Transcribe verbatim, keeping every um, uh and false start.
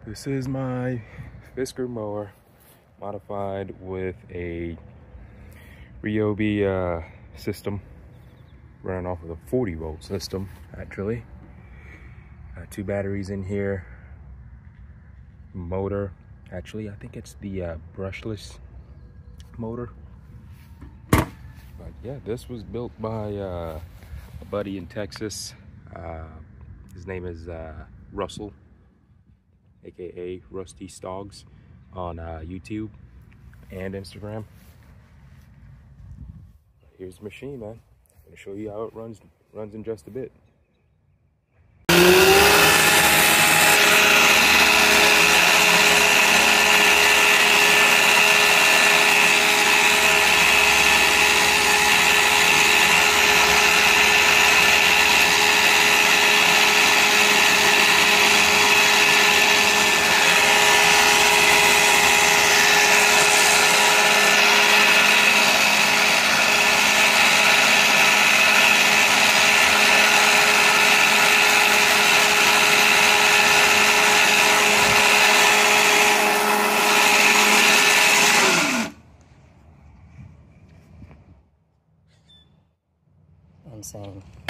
This is my Fiskars mower modified with a Ryobi uh, system running off of a forty volt system actually. Uh, two batteries in here, motor. Actually, I think it's the uh, brushless motor. But yeah, this was built by uh, a buddy in Texas. Uh, his name is uh, Russell, aka Rusty Stoggs, on uh, YouTube and Instagram. Here's the machine, man. I'm gonna show you how it runs runs in just a bit. Insane.